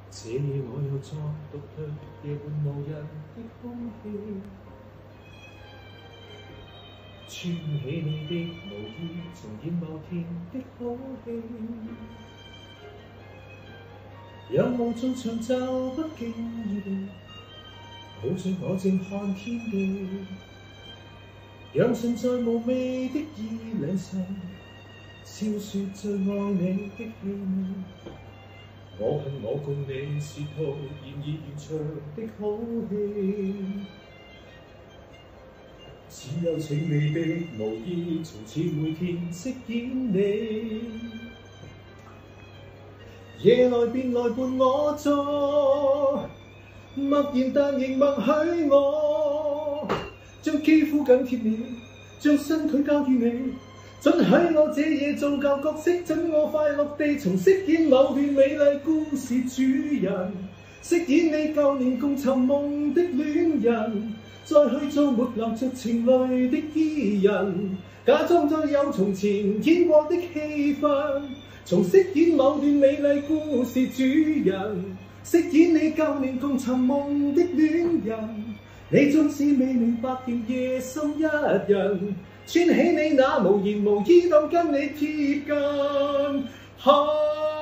這夜我又再獨對夜半無人的空氣，串起你的無意，重演某天的好戲。仰望中場就不經意地，好像我正看天地，讓存在無味的意兩世，笑說最愛你的氣味。我恨我共你是套現已完場的好戲，只有請你的無意，從此每天飾演你。夜來便來伴我坐，默然但仍默許我，將肌膚緊貼你，將身軀交予你。准許我這夜做舊角色，准我快樂地重飾演某段美麗故事主人，飾演你舊年共尋夢的戀人，再去做沒流着情淚的伊人，假裝再有從前演過的戲份，重飾演某段美麗故事主人，飾演你舊年共尋夢的戀人，你縱是未明白仍夜深一人。穿起你那無言無意當跟你貼近。